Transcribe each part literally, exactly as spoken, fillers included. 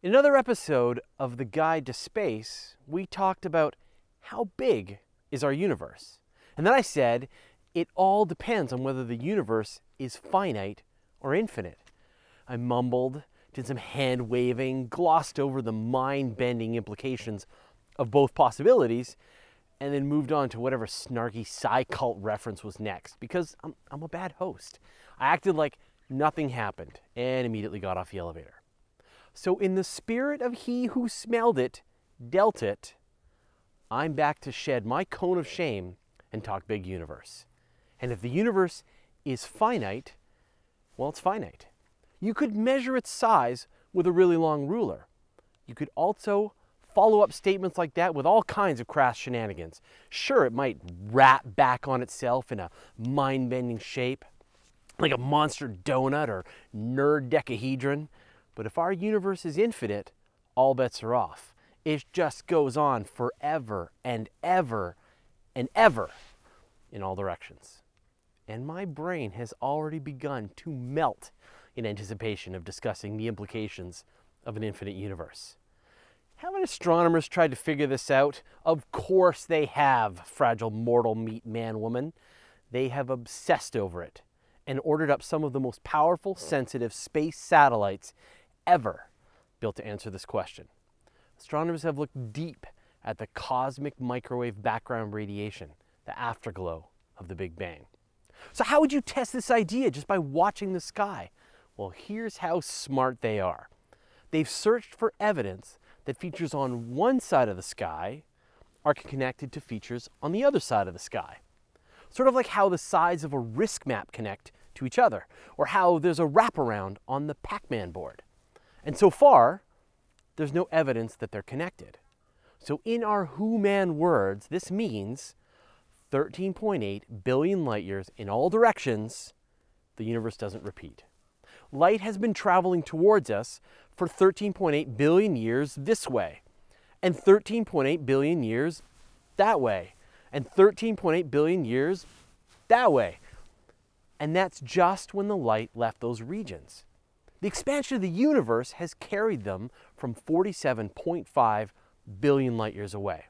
In another episode of The Guide to Space, we talked about how big is our universe. And then I said it all depends on whether the universe is finite or infinite. I mumbled, did some hand waving, glossed over the mind-bending implications of both possibilities, and then moved on to whatever snarky sci-cult reference was next, because I'm, I'm a bad host. I acted like nothing happened and immediately got off the elevator. So in the spirit of he who smelled it, dealt it, I'm back to shed my cone of shame and talk big universe. And if the universe is finite, well, it's finite. You could measure its size with a really long ruler. You could also follow up statements like that with all kinds of crass shenanigans. Sure, it might wrap back on itself in a mind-bending shape, like a monster donut or nerdecahedron. But if our universe is infinite, all bets are off. It just goes on forever and ever and ever in all directions. And my brain has already begun to melt in anticipation of discussing the implications of an infinite universe. Haven't astronomers tried to figure this out? Of course they have, fragile mortal meat man woman. They have obsessed over it and ordered up some of the most powerful, sensitive space satellites ever built to answer this question. Astronomers have looked deep at the cosmic microwave background radiation, the afterglow of the Big Bang. So how would you test this idea just by watching the sky? Well, here's how smart they are. They've searched for evidence that features on one side of the sky are connected to features on the other side of the sky. Sort of like how the sides of a risk map connect to each other, or how there's a wraparound on the Pac-Man board. And so far, there's no evidence that they're connected. So in our Who Man words, this means thirteen point eight billion light years in all directions, the universe doesn't repeat. Light has been traveling towards us for thirteen point eight billion years this way, and thirteen point eight billion years that way, and thirteen point eight billion years that way. And that's just when the light left those regions. The expansion of the universe has carried them from forty-seven point five billion light years away.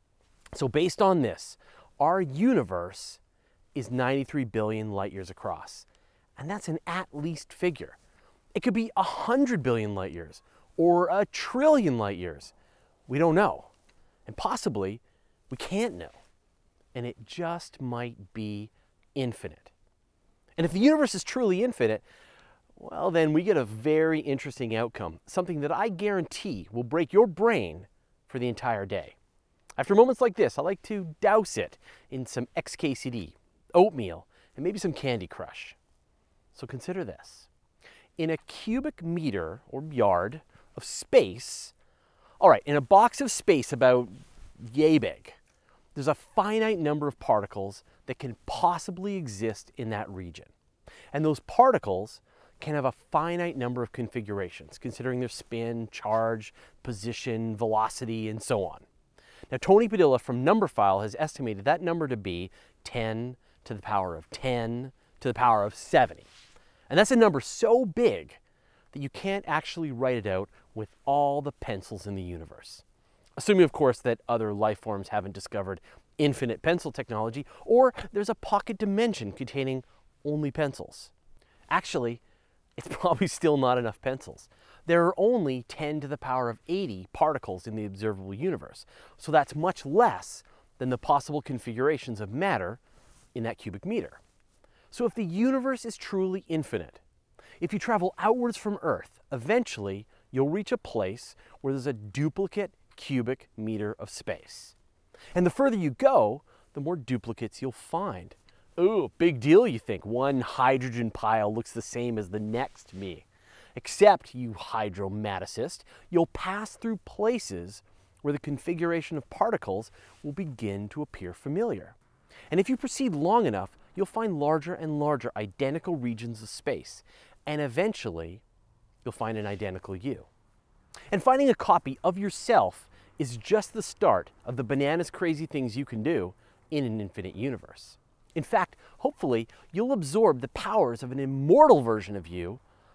So based on this, our universe is ninety-three billion light years across. And that's an at least figure. It could be one hundred billion light years or a trillion light years. We don't know. And possibly we can't know. And it just might be infinite. And if the universe is truly infinite, well, then we get a very interesting outcome, something that I guarantee will break your brain for the entire day. After moments like this, I like to douse it in some X K C D, oatmeal, and maybe some Candy Crush. So consider this. In a cubic meter or yard of space, all right, in a box of space about yay big, there's a finite number of particles that can possibly exist in that region. And those particles can have a finite number of configurations, considering their spin, charge, position, velocity, and so on. Now, Tony Padilla from Numberphile has estimated that number to be ten to the power of ten to the power of seventy. And that's a number so big that you can't actually write it out with all the pencils in the universe. Assuming, of course, that other life forms haven't discovered infinite pencil technology, or there's a pocket dimension containing only pencils. Actually, it's probably still not enough pencils. There are only ten to the power of eighty particles in the observable universe. So that's much less than the possible configurations of matter in that cubic meter. So if the universe is truly infinite, if you travel outwards from Earth, eventually you'll reach a place where there's a duplicate cubic meter of space. And the further you go, the more duplicates you'll find. Ooh, big deal, you think. One hydrogen pile looks the same as the next me. Except, you hydromaticist, you'll pass through places where the configuration of particles will begin to appear familiar. And if you proceed long enough, you'll find larger and larger identical regions of space. And eventually, you'll find an identical you. And finding a copy of yourself is just the start of the bananas crazy things you can do in an infinite universe. In fact, hopefully, you'll absorb the powers of an immortal version of you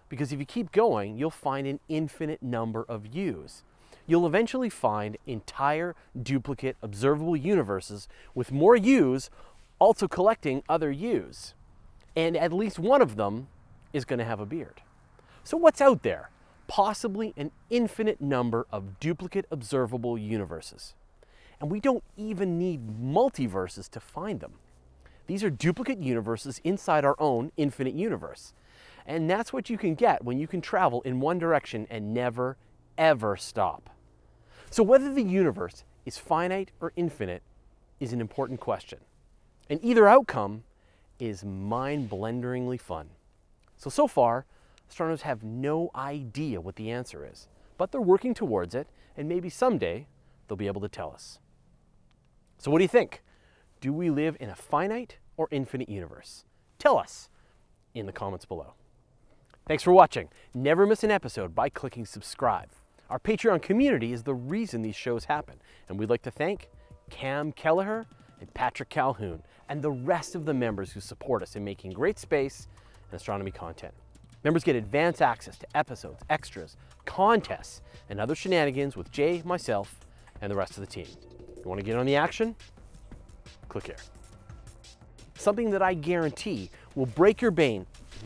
Because if you keep going, you'll find an infinite number of U's. You'll eventually find entire duplicate observable universes with more U's also collecting other U's. And at least one of them is going to have a beard. So what's out there? Possibly an infinite number of duplicate observable universes. And we don't even need multiverses to find them. These are duplicate universes inside our own infinite universe. And that's what you can get when you can travel in one direction and never, ever stop. So whether the universe is finite or infinite is an important question. And either outcome is mind-blenderingly fun. So, so far, astronomers have no idea what the answer is, but they're working towards it, and maybe someday they'll be able to tell us. So what do you think? Do we live in a finite or infinite universe? Tell us in the comments below. Thanks for watching. Never miss an episode by clicking subscribe. Our Patreon community is the reason these shows happen, and we'd like to thank Cam Kelleher and Patrick Calhoun and the rest of the members who support us in making great space and astronomy content. Members get advance access to episodes, extras, contests, and other shenanigans with Jay, myself, and the rest of the team. You want to get on the action? Click here. Something that I guarantee will break your bane.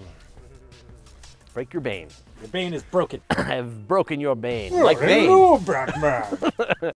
Break your bane. Your bane is broken. I have broken your bane. Oh, like Bane. hello, Batman.